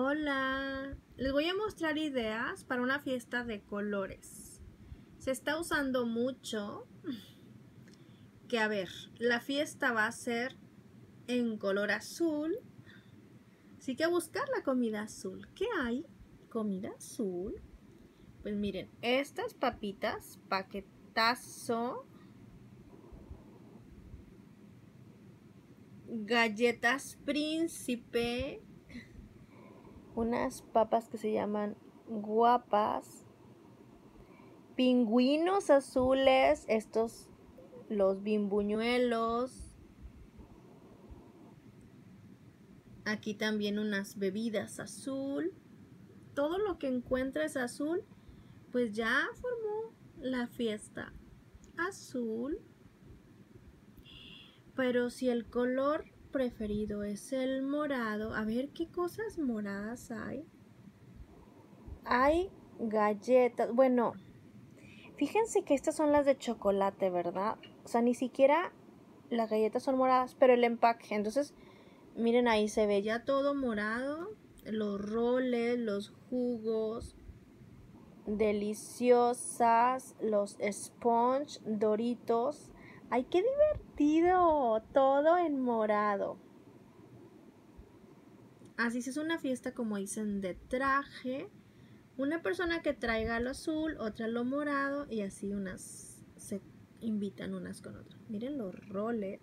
Hola, les voy a mostrar ideas para una fiesta de colores. Se está usando mucho que, a ver, la fiesta va a ser en color azul. Así que a buscar la comida azul. ¿Qué hay? ¿Comida azul? Pues miren, estas papitas, paquetazo, galletas príncipe, unas papas que se llaman guapas, pingüinos azules, estos, los bimbuñuelos. Aquí también unas bebidas azul. Todo lo que encuentres azul, pues ya formó la fiesta azul. Pero si el color preferido es el morado, a ver qué cosas moradas hay. Hay galletas, bueno, fíjense que estas son las de chocolate, ¿verdad? O sea, ni siquiera las galletas son moradas, pero el empaque. Entonces, miren, ahí se ve ya todo morado. Los roles, los jugos, deliciosas, los sponge, Doritos. ¡Ay, qué divertido! Todo en morado. Así es una fiesta, como dicen, de traje. Una persona que traiga lo azul, otra lo morado, y así unas se invitan unas con otras. Miren los roles.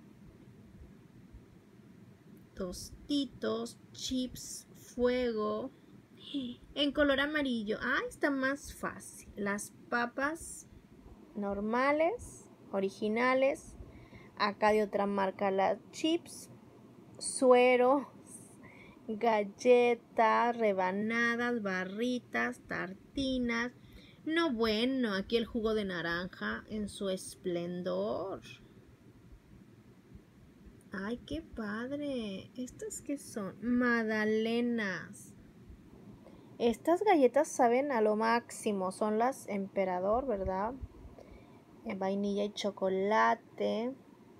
Tostitos, chips, fuego. En color amarillo. Ah, está más fácil. Las papas normales, originales. Acá de otra marca las chips, sueros, galletas, rebanadas, barritas, tartinas. No, bueno, aquí el jugo de naranja en su esplendor. Ay, qué padre. ¿Estas qué son? Magdalenas. Estas galletas saben a lo máximo. Son las Emperador, ¿verdad? Vainilla y chocolate.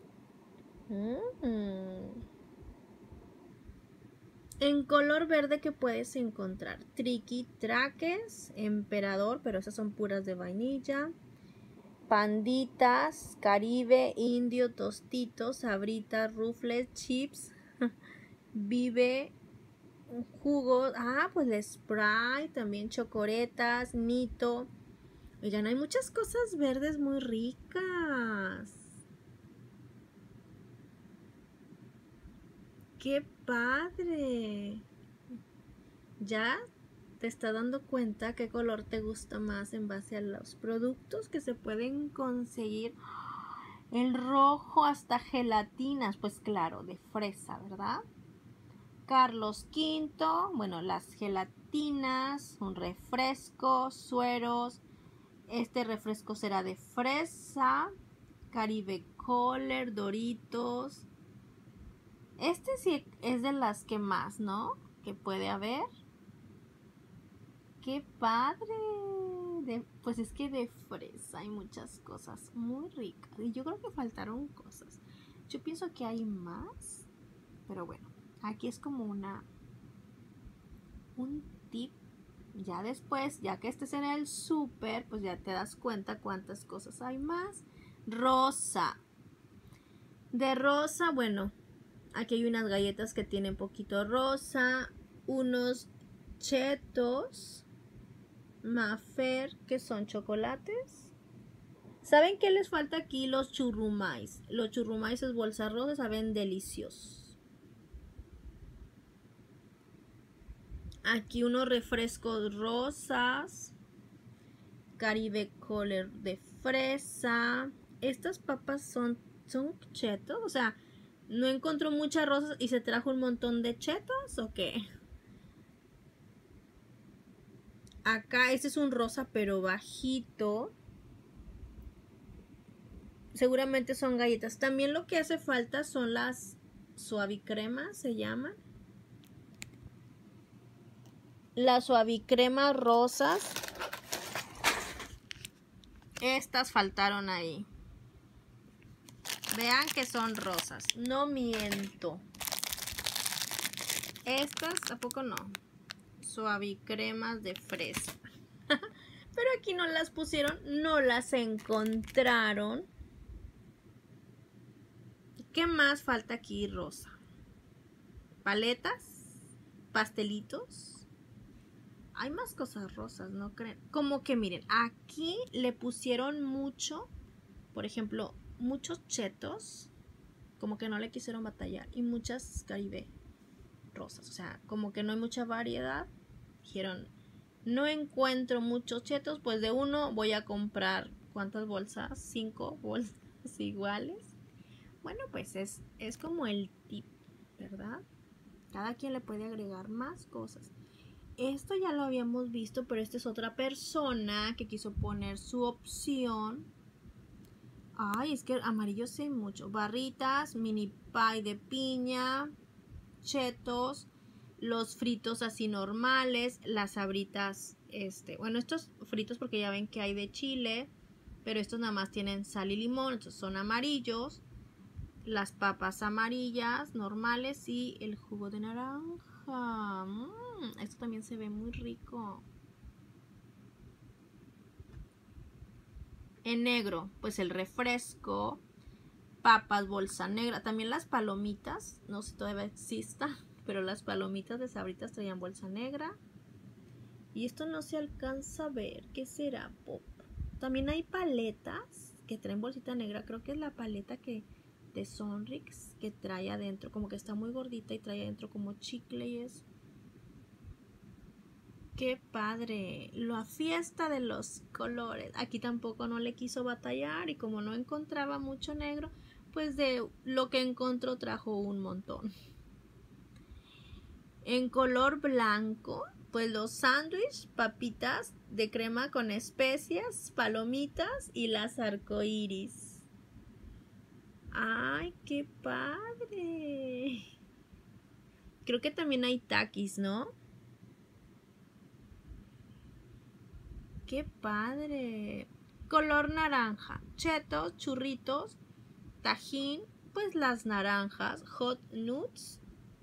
En color verde, que puedes encontrar Triqui Traques, Emperador, pero esas son puras de vainilla. Panditas, Caribe, Indio, Tostitos, Sabritas, Ruffles, Chips, Vive, jugos. Ah, pues el Sprite, también chocoretas, Nito. Oigan, hay muchas cosas verdes muy ricas. ¡Qué padre! Ya te está dando cuenta qué color te gusta más en base a los productos que se pueden conseguir. El rojo, hasta gelatinas, pues claro, de fresa, ¿verdad? Carlos V, bueno, las gelatinas, un refresco, sueros. Este refresco será de fresa. Caribe Color, Doritos. Este sí es de las que más, ¿no? Que puede haber. ¡Qué padre! Pues es que de fresa hay muchas cosas muy ricas. Y yo creo que faltaron cosas. Yo pienso que hay más. Pero bueno, aquí es como un tip. Ya después, ya que estés en el súper, pues ya te das cuenta cuántas cosas hay más. Rosa. De rosa, bueno, aquí hay unas galletas que tienen poquito rosa. Unos chetos Mafer, que son chocolates. ¿Saben qué les falta aquí? Los churrumais. Los churrumais es bolsa rosa, saben deliciosos. Aquí unos refrescos rosas. Caribe Color de fresa. Estas papas son chetos. O sea, no encontró muchas rosas y se trajo un montón de chetos, ¿o qué? Acá este es un rosa pero bajito. Seguramente son galletas. También lo que hace falta son las suavicremas, se llaman. Las suavicremas rosas. Estas faltaron ahí. Vean que son rosas. No miento. Estas, ¿a poco no? Suavicremas de fresa. Pero aquí no las pusieron, no las encontraron. ¿Qué más falta aquí, rosa? Paletas, pastelitos. Hay más cosas rosas, ¿no creen? Como que miren, aquí le pusieron mucho, por ejemplo, muchos chetos, como que no le quisieron batallar, y muchas Caribe rosas, o sea, como que no hay mucha variedad. Dijeron, no encuentro muchos chetos, pues de uno voy a comprar, ¿cuántas bolsas? 5 bolsas iguales. Bueno, pues es como el tip, ¿verdad? Cada quien le puede agregar más cosas. Esto ya lo habíamos visto, pero esta es otra persona que quiso poner su opción. Ay, es que amarillo sé mucho. Barritas, mini pie de piña, chetos, los fritos así normales, las sabritas, bueno, estos fritos porque ya ven que hay de chile, pero estos nada más tienen sal y limón, estos son amarillos. Las papas amarillas normales y el jugo de naranja. Esto también se ve muy rico. En negro, pues el refresco, papas bolsa negra, también las palomitas, no sé si todavía exista, pero las palomitas de Sabritas traían bolsa negra. Y esto no se alcanza a ver, ¿qué será, Pop? También hay paletas que traen bolsita negra, creo que es la paleta que de Sonrix que trae adentro, como que está muy gordita y trae adentro como chicle y eso. ¡Qué padre! La fiesta de los colores. Aquí tampoco no le quiso batallar y como no encontraba mucho negro, pues de lo que encontró trajo un montón. En color blanco, pues los sándwiches, papitas de crema con especias, palomitas y las arcoíris. ¡Ay, qué padre! Creo que también hay taquis, ¿no? ¡Qué padre! Color naranja, chetos, churritos, tajín, pues las naranjas, hot nuts.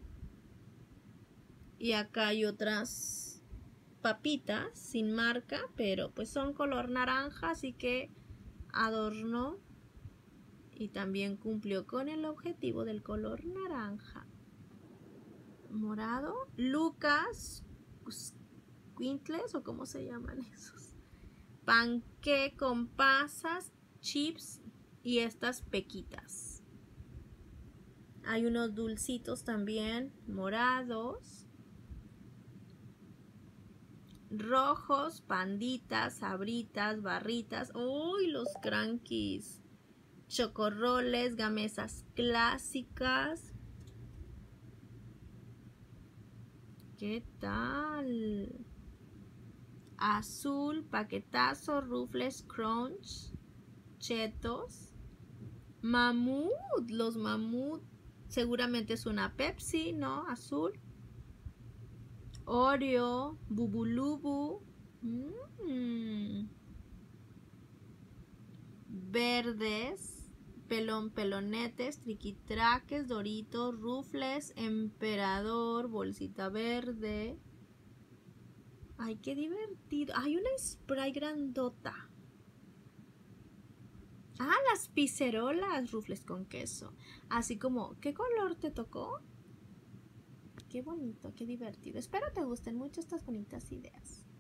Y acá hay otras papitas sin marca, pero pues son color naranja, así que adornó y también cumplió con el objetivo del color naranja. Morado, Lucas Quintles o cómo se llaman esos. Panqué con pasas, chips y estas pequitas. Hay unos dulcitos también morados, rojos, panditas, sabritas, barritas. ¡Uy, los crankies! Chocorroles, gamesas clásicas. ¿Qué tal? Azul, paquetazo, rufles, crunch, chetos, mamut, los mamut, seguramente es una Pepsi, ¿no? Azul, Oreo, bubulubu, verdes, pelonetes, triquitraques, doritos, rufles, emperador, bolsita verde. Ay, qué divertido. Hay una spray grandota. Ah, las pizzerolas, rufles con queso. Así como, ¿qué color te tocó? Qué bonito, qué divertido. Espero te gusten mucho estas bonitas ideas.